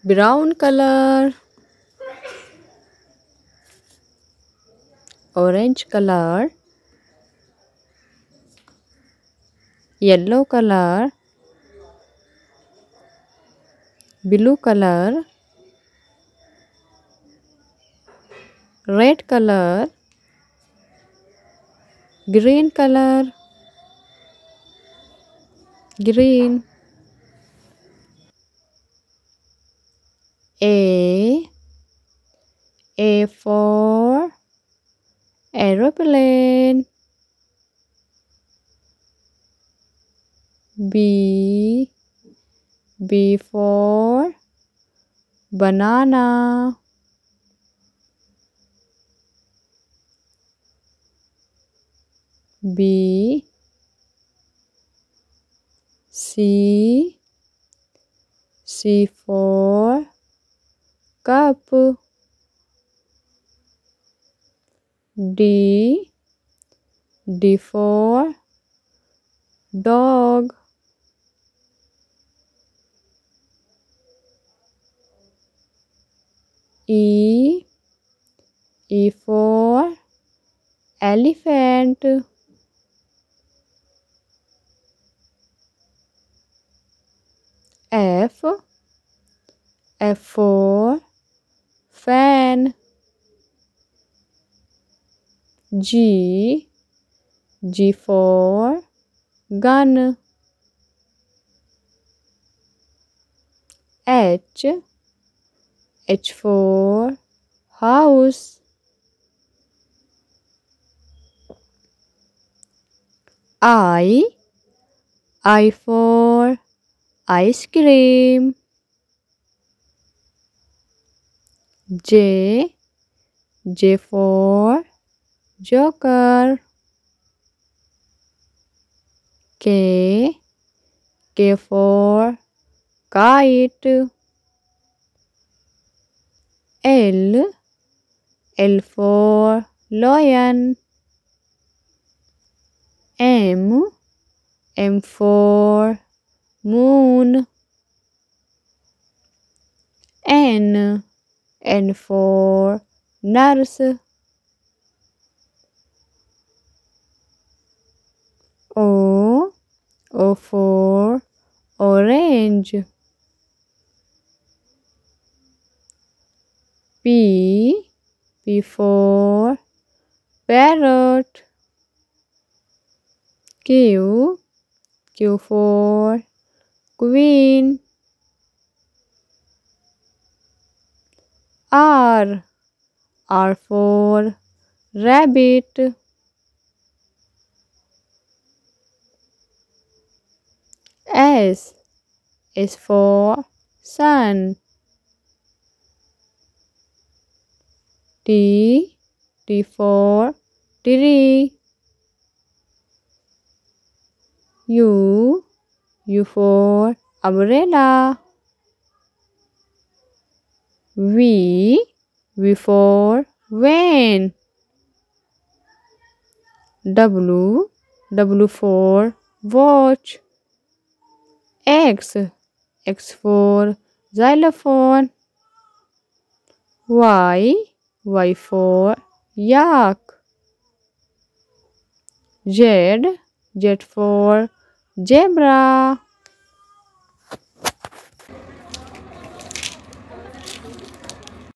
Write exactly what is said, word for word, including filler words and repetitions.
brown color, orange color, yellow color, blue color, red color, green color, green. A A for aeroplane. B B for banana. B C C for cup. D D for dog. E E for elephant. F F for fan. G G for gun. H H for house. I I for ice cream. J J for joker. K K for kite. L L for lion. M M for moon. N N for nurse. O O for orange. P P for parrot. Q Q for queen. R R for rabbit. S S for sun. T T for tree. U U for umbrella. V V for van. W W for watch. X X for xylophone. Y Y for yak. Z Z for zebra.